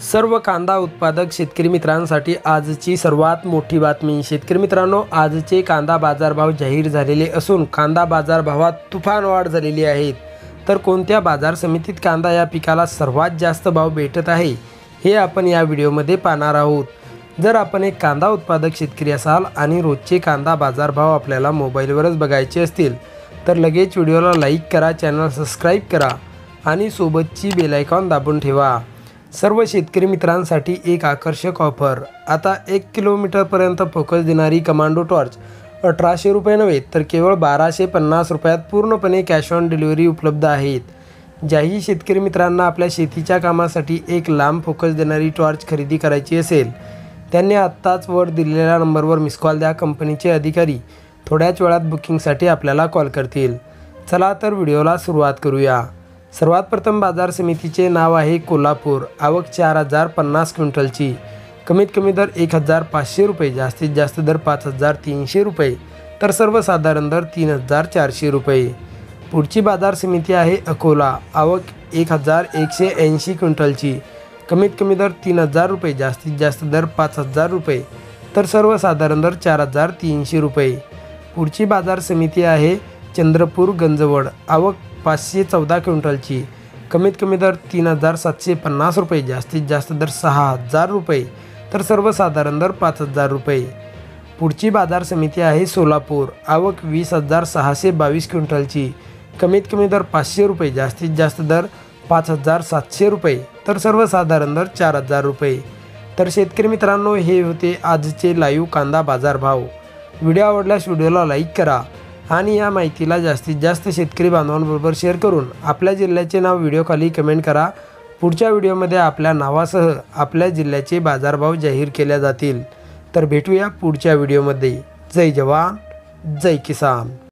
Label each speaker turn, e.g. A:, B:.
A: सर्व कांदा उत्पादक शेतकरी मित्रांसाठी आजची सर्वात मोठी बातमी। शेतकरी मित्रांनो, आजचे कांदा बाजारभाव जाहीर झालेले असून कांदा बाजारभावात तुफान वाढ झालेली आहे। तर कोणत्या बाजार समितीत कांदा या पिकाला सर्वात जास्त भाव भेटत आहे हे आपण या व्हिडिओमध्ये पाहणार आहोत। जर आपण एक कांदा उत्पादक शेतकरी असाल आणि रोजचे कांदा बाजारभाव आपल्याला मोबाईलवरच बघायचे असतील तर लगेच व्हिडिओला लाईक करा, चॅनल सबस्क्राईब करा आणि सोबतची बेल आयकॉन दाबून ठेवा। सर्व शेतकरी मित्रांसाठी एक आकर्षक ऑफर। आता 1 किलोमीटरपर्यंत फोकस देणारी कमांडो टॉर्च 1800 रुपये नव्हे तर केवळ 1250 रुपयात पूर्णपणे कॅश ऑन डिलिव्हरी उपलब्ध आहेत। ज्याही शेतकरी मित्रांना आपल्या शेतीच्या कामासाठी एक लांब फोकस देणारी टॉर्च खरेदी करायची असेल त्यांनी आत्ताच वर दिलेल्या नंबरवर मिस कॉल द्या। कंपनीचे अधिकारी थोड्याच वेळात बुकिंगसाठी आपल्याला कॉल करतील। चला तर व्हिडिओला सुरुवात करूया। सर्वात प्रथम बाजार समितीचे नाव आहे कोल्हापूर। आवक 4050 क्विंटलची। कमीत कमी दर 1500 रुपये, जास्तीत जास्त दर 5300 रुपये तर सर्वसाधारण दर 3400 रुपये। पुढची बाजार समिती आहे अकोला। आवक 1180 क्विंटलची। कमीत कमी दर 3000 रुपये, जास्तीत जास्त दर 5000 रुपये तर सर्वसाधारण दर 4300 रुपये। पुढची बाजार समिती आहे चंद्रपूर गंजवड। आवक 514 क्विंटलची। कमीत कमी दर 3750 रुपये, जास्तीत जास्त दर 6000 रुपये तर सर्वसाधारण दर 5000 रुपये। पुढची बाजार समिती आहे सोलापूर। आवक 20622 क्विंटलची। कमीत कमी दर 500 रुपये, जास्तीत जास्त दर 5700 रुपये तर सर्वसाधारण दर 4000 रुपये। तर शेतकरी मित्रांनो, हे होते आजचे लाईव्ह कांदा बाजारभाव। व्हिडिओ आवडल्यास व्हिडिओला लाईक करा आणि या माहितीला जास्तीत जास्त शेतकरी बांधवांबरोबर शेअर करून आपल्या जिल्ह्याचे नाव व्हिडिओखाली कमेंट करा। पुढच्या व्हिडिओमध्ये आपल्या नावासह आपल्या जिल्ह्याचे बाजारभाव जाहीर केले जातील। तर भेटूया पुढच्या व्हिडिओमध्ये। जय जवान, जय किसान।